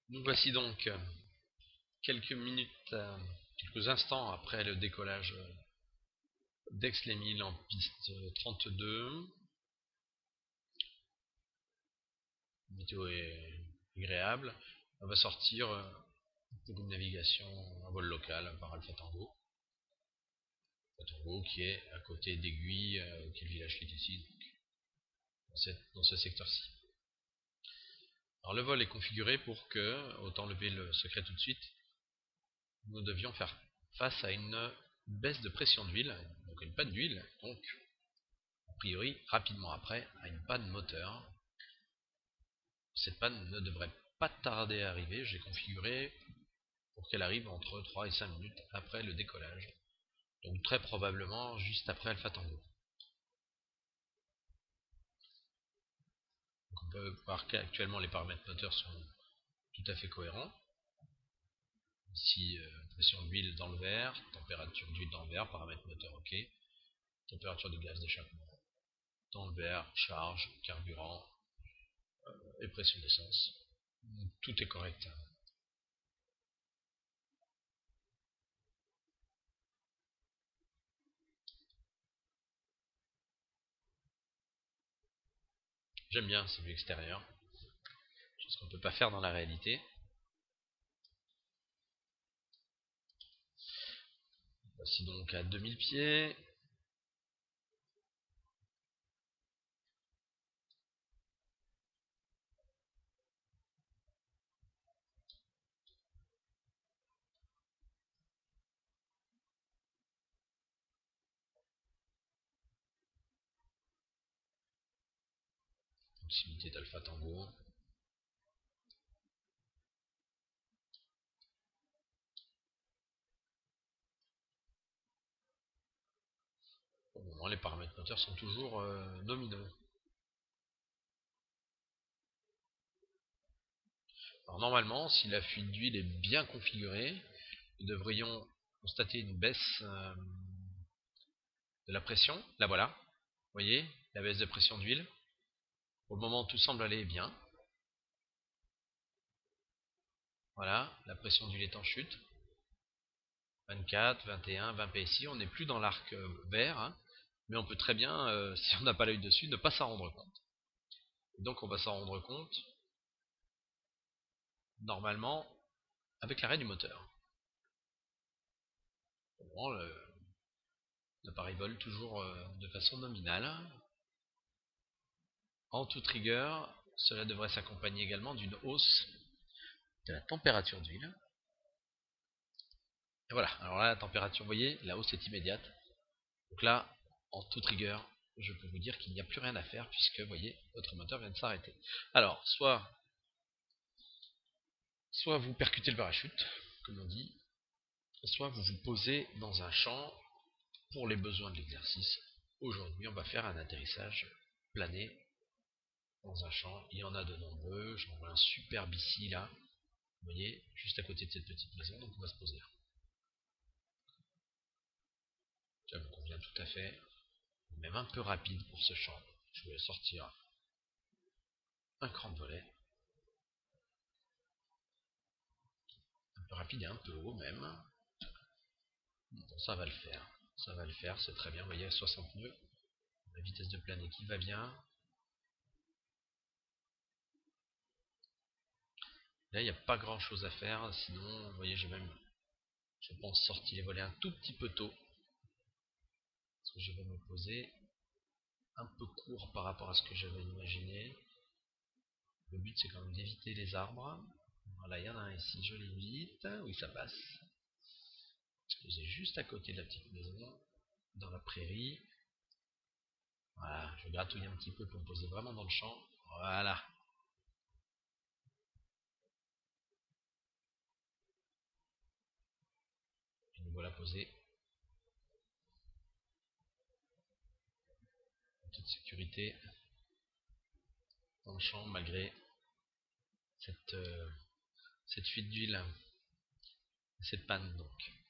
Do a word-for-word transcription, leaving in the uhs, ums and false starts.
Nous voici donc euh, quelques minutes, euh, quelques instants après le décollage euh, d'Aix-les-Milles en piste trente-deux. La météo est agréable. On va sortir euh, pour une navigation en vol local par Alpha Tango. Alpha Tango qui est à côté d'Aiguille, euh, qui est le village qui est ici, donc, dans, cette, dans ce secteur-ci. Alors le vol est configuré pour que, autant lever le secret tout de suite, nous devions faire face à une baisse de pression d'huile, donc une panne d'huile, donc a priori rapidement après à une panne moteur. Cette panne ne devrait pas tarder à arriver, j'ai configuré pour qu'elle arrive entre trois et cinq minutes après le décollage, donc très probablement juste après Alpha Tango. Donc on peut voir qu'actuellement les paramètres moteurs sont tout à fait cohérents. Ici, euh, pression d'huile dans le verre, température d'huile dans le verre, paramètres moteur ok, température de gaz d'échappement dans le verre, charge, carburant euh, et pression d'essence. Tout est correct. J'aime bien ces vues extérieures, chose qu'on ne peut pas faire dans la réalité. Voici donc à deux mille pieds. Proximité d'Alpha Tango. Pour le moment, les paramètres moteurs sont toujours euh, nominaux. Alors normalement, si la fuite d'huile est bien configurée, nous devrions constater une baisse euh, de la pression. Là voilà, vous voyez, la baisse de pression d'huile. Pour le moment, tout semble aller bien. Voilà, la pression d'huile est en chute. vingt-quatre, vingt et un, vingt P S I, on n'est plus dans l'arc euh, vert, hein, mais on peut très bien, euh, si on n'a pas l'œil dessus, ne pas s'en rendre compte. Et donc on va s'en rendre compte, normalement, avec l'arrêt du moteur. Bon, l'appareil vole toujours euh, de façon nominale. En toute rigueur, cela devrait s'accompagner également d'une hausse de la température d'huile. Et voilà, alors là, la température, vous voyez, la hausse est immédiate. Donc là, en toute rigueur, je peux vous dire qu'il n'y a plus rien à faire puisque, vous voyez, votre moteur vient de s'arrêter. Alors, soit, soit vous percutez le parachute, comme on dit, soit vous vous posez dans un champ pour les besoins de l'exercice. Aujourd'hui, on va faire un atterrissage plané dans un champ. Il y en a de nombreux. J'en vois un superbe ici, là. Vous voyez, juste à côté de cette petite maison, donc on va se poser là. Ça me convient tout à fait, même un peu rapide pour ce champ. Je vais sortir un cran de volet, un peu rapide et un peu haut même. Bon, ça va le faire, ça va le faire, c'est très bien. Vous voyez, à soixante nœuds, la vitesse de planer qui va bien. Là, il n'y a pas grand chose à faire, sinon, vous voyez, j'ai même, je pense, sorti les volets un tout petit peu tôt. Parce que je vais me poser un peu court par rapport à ce que j'avais imaginé. Le but, c'est quand même d'éviter les arbres. Voilà, il y en a un ici, je l'évite. Oui, ça passe. Se poser juste à côté de la petite maison, dans la prairie. Voilà, je gratouille un petit peu pour me poser vraiment dans le champ. Voilà. Et nous voilà posés en toute sécurité dans le champ malgré cette, euh, cette fuite d'huile, cette panne donc.